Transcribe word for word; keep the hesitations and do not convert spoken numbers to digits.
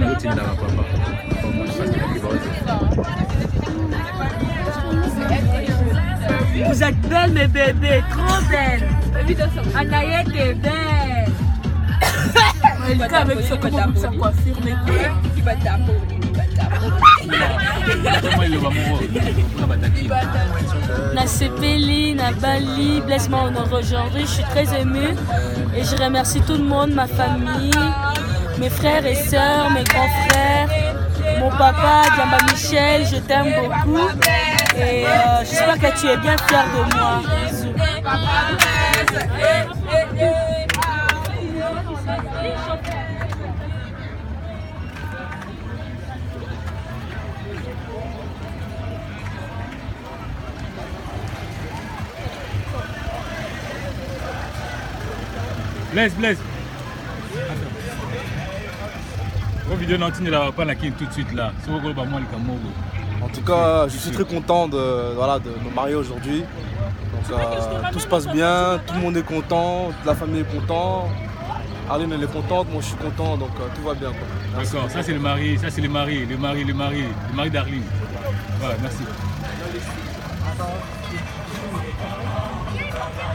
Vous êtes belle mes bébés, trop belle. Anaïette est belle. Elle est avec sa coiffure, mais Na Sepeli, na Bali, blesse-moi honor aujourd'hui, je suis très émue et je remercie tout le monde, ma famille, mes frères et sœurs, mes grands frères, mon papa, Diamba Michel, je t'aime beaucoup et euh, j'espère que tu es bien fier de moi. Bisous. Blaise, Blaise. Vos vidéos n'ont pas la tout de suite là. En tout cas, je suis très content de, voilà, de me marier aujourd'hui. Donc, euh, tout se passe bien, tout le monde est content, toute la famille est contente. Arline elle est contente, moi je suis content, donc euh, tout va bien. D'accord, ça c'est le mari, ça c'est le mari, le mari, le mari, le mari d'Arline. Voilà, merci.